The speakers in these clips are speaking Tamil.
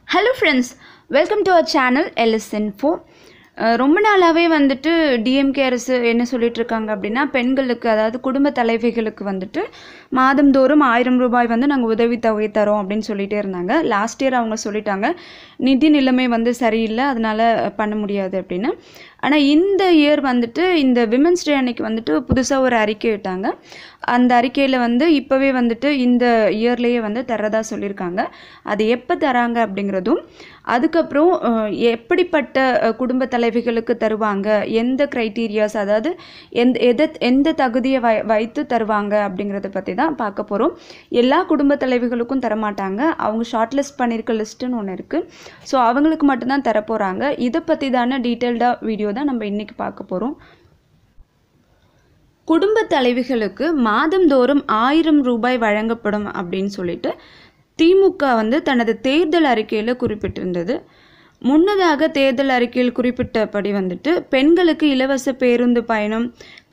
Hello friends, welcome to our channel LS Info. ரொம்ப நாளாவே வந்துட்டு டிஎம்கே அரசு என்ன சொல்லிட்டு இருக்காங்க அப்படினா பெண்களுக்கு அதாவது குடும்ப தலைவிகளுக்கு வந்துட்டு மாதம்தோறும் 1000 ரூபாய் வந்து நாங்க உதவித்தொகை தரோம் அப்படினு சொல்லிட்டே இருந்தாங்க. லாஸ்ட் இயர் அவங்க சொல்லிட்டாங்க நிதி நிலைமை வந்து சரியில்லை அதனால பண்ண முடியாது அப்படினு. ஆனா இந்த இயர் வந்துட்டு இந்த விமென்ஸ் டே அன்னைக்கு வந்துட்டு புதுசா ஒரு அறிக்கை விட்டாங்க. அந்த அறிக்கையில வந்து இப்பவே வந்துட்டு இந்த இயர்லயே வந்து தரதா சொல்லிருக்காங்க. அது எப்ப தராங்க அப்படிங்கறதும் அதுக்கப்புறம் எப்படிப்பட்ட குடும்ப தலைவிகளுக்கு தருவாங்க எந்த கிரைட்டீரியாஸ் அதாவது எந்த தகுதியை வைத்து தருவாங்க அப்படிங்கறத பத்தி தான் பார்க்க போறோம். எல்லா குடும்ப தலைவிகளுக்கும் தர மாட்டாங்க. அவங்க ஷார்ட் லிஸ்ட் பண்ணிருக்க லிஸ்ட்னு ஒன்னு இருக்கு. சோ அவங்களுக்கு மட்டும் தான் தர போறாங்க. இத பத்தி தான டீடைல்டா வீடியோ தான் நம்ம இன்னைக்கு பார்க்க போறோம். குடும்ப தலைவிகளுக்கு மாதம்தோறும் 1000 ரூபாய் வழங்கப்படும் அப்படின்னு சொல்லிட்டு திமுக வந்து தனது தேர்தல் அறிக்கையில குறிப்பிட்டிருந்தது. முன்னதாக தேர்தல் அறிக்கையில் குறிப்பிட்டபடி வந்துட்டு பெண்களுக்கு இலவச பேருந்து பயணம்,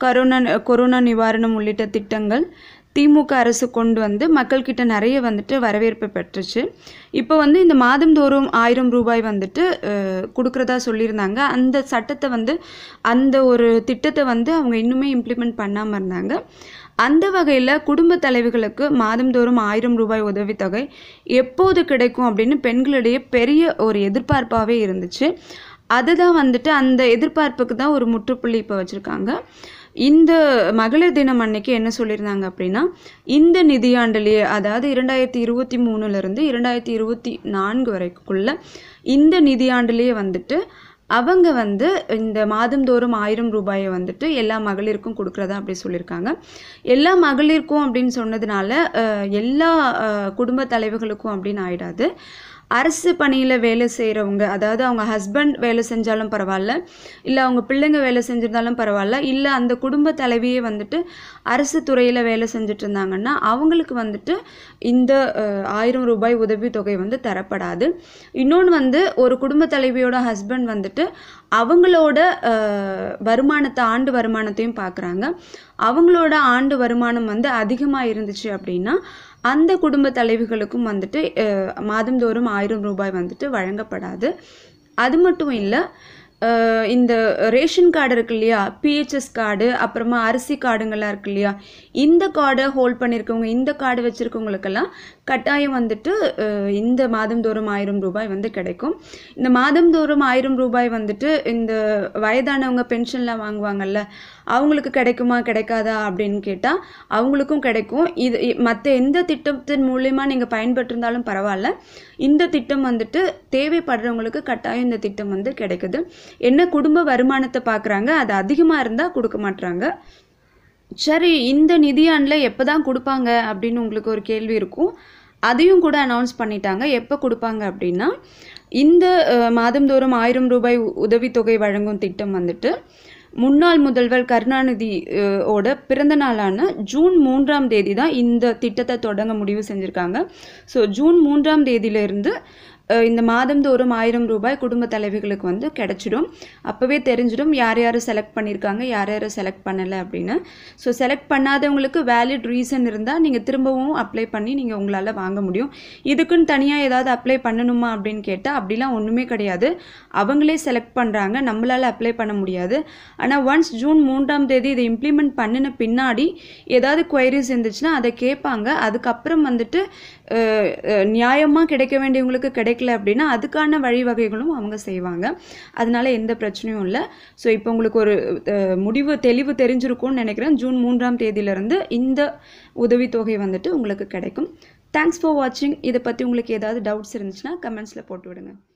கொரோனா நிவாரணம் உள்ளிட்ட திட்டங்கள் திமுக அரசு கொண்டு வந்து மக்கள் கிட்ட நிறைய வந்துட்டு வரவேற்பு பெற்றுச்சு. இப்போ வந்து இந்த மாதம்தோறும் 1000 ரூபாய் வந்துட்டு கொடுக்கறதா சொல்லியிருந்தாங்க. அந்த சட்டத்தை வந்து அந்த ஒரு திட்டத்தை வந்து அவங்க இன்னுமே இம்ப்ளிமெண்ட் பண்ணாம இருந்தாங்க. அந்த வகையில் குடும்ப தலைவிகளுக்கு மாதம்தோறும் 1000 ரூபாய் உதவித்தொகை எப்போது கிடைக்கும் அப்படின்னு பெண்களிடையே பெரிய ஒரு எதிர்பார்ப்பாகவே இருந்துச்சு. அதுதான் வந்துட்டு அந்த எதிர்பார்ப்புக்கு தான் ஒரு முற்றுப்புள்ளி இப்போ வச்சுருக்காங்க. இந்த மகளிர் தினம் அன்னைக்கு என்ன சொல்லியிருந்தாங்க அப்படின்னா இந்த நிதியாண்டிலேயே அதாவது 2023லிருந்து 2024 வரைக்குள்ள இந்த நிதியாண்டிலேயே வந்துட்டு அவங்க வந்து இந்த மாதம்தோறும் 1000 ரூபாயை வந்துட்டு எல்லா மகளிருக்கும் கொடுக்குறதா அப்படி சொல்லியிருக்காங்க. எல்லா மகளிருக்கும் அப்படின்னு சொன்னதுனால எல்லா குடும்ப தலைவர்களுக்கும் அப்படின்னு ஆயிடாது. அரசு பணியில் வேலை செய்கிறவங்க அதாவது அவங்க ஹஸ்பண்ட் வேலை செஞ்சாலும் பரவாயில்ல, இல்லை அவங்க பிள்ளைங்க வேலை செஞ்சிருந்தாலும் பரவாயில்ல, இல்லை அந்த குடும்ப தலைவியே வந்துட்டு அரசு துறையில் வேலை செஞ்சுட்டு இருந்தாங்கன்னா அவங்களுக்கு வந்துட்டு இந்த 1000 ரூபாய் உதவித்தொகை வந்து தரப்படாது. இன்னொன்று வந்து ஒரு குடும்ப தலைவியோட ஹஸ்பண்ட் வந்துட்டு அவங்களோட வருமானத்தை ஆண்டு வருமானத்தையும் பார்க்குறாங்க. அவங்களோட ஆண்டு வருமானம் வந்து அதிகமாக இருந்துச்சு அப்படின்னா அந்த குடும்ப தலைவிகளுக்கும் வந்துட்டு மாதம்தோறும் 1000 ரூபாய் வந்துட்டு வழங்கப்படாது. அது மட்டும் இல்லை, இந்த ரேஷன் கார்டு இருக்கு இல்லையா, பிஹெச்எஸ் கார்டு, அப்புறமா அரிசி கார்டுங்கள்லாம் இருக்கு இல்லையா, இந்த கார்டை ஹோல்ட் பண்ணியிருக்கவங்க இந்த கார்டு வச்சுருக்கவங்களுக்கெல்லாம் கட்டாயம் வந்துட்டு இந்த மாதம்தோறும் 1000 ரூபாய் வந்து கிடைக்கும். இந்த மாதம்தோறும் 1000 ரூபாய் வந்துட்டு இந்த வயதானவங்க பென்ஷன்லாம் வாங்குவாங்கல்ல அவங்களுக்கு கிடைக்குமா கிடைக்காதா அப்படின்னு கேட்டால் அவங்களுக்கும் கிடைக்கும். இது மற்ற எந்த திட்டத்தின் மூலமா நீங்கள் பயன்பெற்றிருந்தாலும் பரவாயில்ல, இந்த திட்டம் வந்துட்டு தேவைப்படுறவங்களுக்கு கட்டாயம் இந்த திட்டம் வந்து கிடைக்குது. என்ன குடும்ப வருமானத்தை பார்க்குறாங்க, அது அதிகமாக இருந்தால் கொடுக்க மாட்டுறாங்க. சரி, இந்த நிதியாண்டில் எப்போ தான் கொடுப்பாங்க அப்படின்னு உங்களுக்கு ஒரு கேள்வி இருக்கும். அதையும் கூட அனௌன்ஸ் பண்ணிட்டாங்க. எப்போ கொடுப்பாங்க அப்படின்னா இந்த மாதம்தோறும் 1000 ரூபாய் உதவித்தொகை வழங்கும் திட்டம் வந்துட்டு முன்னாள் முதல்வர் கருணாநிதி ஓட பிறந்த நாளான ஜூன் 3ஆம் தேதி தான் இந்த திட்டத்தை தொடங்க முடிவு செஞ்சுருக்காங்க. ஸோ ஜூன் 3ஆம் தேதியிலிருந்து இந்த மாதம்தோறும் 1000 ரூபாய் குடும்ப தலைவிகளுக்கு வந்து கிடைச்சிடும். அப்போவே தெரிஞ்சிடும் யார் யார் செலக்ட் பண்ணியிருக்காங்க யார் யார் செலக்ட் பண்ணலை அப்படின்னு. ஸோ செலக்ட் பண்ணாதவங்களுக்கு வேலிட் ரீசன் இருந்தால் நீங்கள் திரும்பவும் அப்ளை பண்ணி நீங்கள் உங்களால் வாங்க முடியும். இதுக்குன்னு தனியாக ஏதாவது அப்ளை பண்ணணுமா அப்படின்னு கேட்டால் அப்படிலாம் ஒன்றுமே கிடையாது. அவங்களே செலக்ட் பண்ணுறாங்க, நம்மளால் அப்ளை பண்ண முடியாது. ஆனால் ஒன்ஸ் ஜூன் 3ஆம் தேதி இதை இம்ப்ளிமெண்ட் பண்ணின பின்னாடி ஏதாவது குவைரிஸ் இருந்துச்சுன்னா அதை கேட்பாங்க. அதுக்கப்புறம் வந்துட்டு நியாயமாக கிடைக்க வேண்டியவங்களுக்கு கிடைக்கல அப்படின்னா அதுக்கான வழிவகைகளும் அவங்க செய்வாங்க. அதனால எந்த பிரச்சனையும் இல்லை. ஸோ இப்போ உங்களுக்கு ஒரு தெளிவு தெரிஞ்சிருக்கும்னு நினைக்கிறேன். ஜூன் 3ஆம் தேதியிலிருந்து இந்த உதவித்தொகை வந்துட்டு உங்களுக்கு கிடைக்கும். தேங்க்ஸ் ஃபார் வாட்சிங். இதை பற்றி உங்களுக்கு ஏதாவது டவுட்ஸ் இருந்துச்சுன்னா கமெண்ட்ஸில் போட்டு விடுங்க.